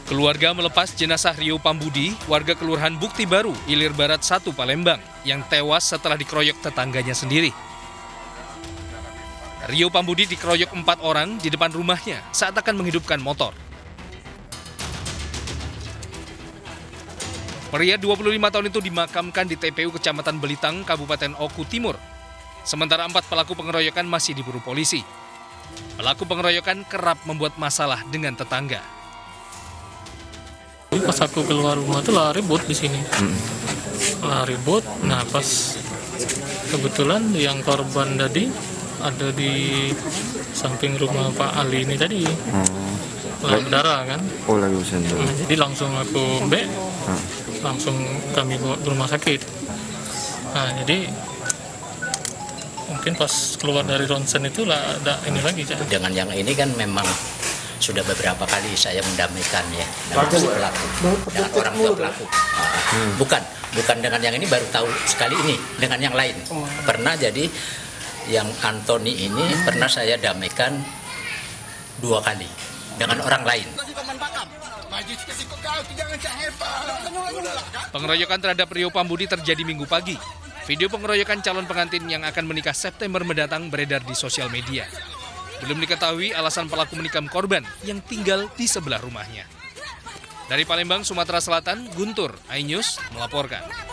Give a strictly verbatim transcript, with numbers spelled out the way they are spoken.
Keluarga melepas jenazah Rio Pambudi, warga Kelurahan Bukti Baru, Ilir Barat satu, Palembang, yang tewas setelah dikeroyok tetangganya sendiri. Rio Pambudi dikeroyok empat orang di depan rumahnya saat akan menghidupkan motor. Pria dua puluh lima tahun itu dimakamkan di T P U Kecamatan Belitang, Kabupaten Oku Timur. Sementara empat pelaku pengeroyokan masih diburu polisi. Pelaku pengeroyokan kerap membuat masalah dengan tetangga. Pas aku keluar rumah tuh lah ribut di sini, hmm. lah ribut. Nah pas kebetulan yang korban tadi ada di samping rumah Pak Ali ini tadi, hmm. lah berdarah kan. Oh lagi usen. Nah, jadi langsung aku be, hmm. langsung kami bawa ke rumah sakit. Nah jadi mungkin pas keluar dari ronsen itu lah ada ini lagi. Dengan yang ini kan memang sudah beberapa kali saya mendamaikan ya dengan si pelaku, dengan orang tua pelaku. Hmm. Bukan, bukan dengan yang ini baru tahu sekali ini, dengan yang lain. Pernah jadi yang Antoni ini pernah saya damaikan dua kali dengan orang lain. Pengeroyokan terhadap Rio Pambudi terjadi Minggu pagi. Video pengeroyokan calon pengantin yang akan menikah September mendatang beredar di sosial media. Belum diketahui alasan pelaku menikam korban yang tinggal di sebelah rumahnya. Dari Palembang, Sumatera Selatan, Guntur, iNews melaporkan.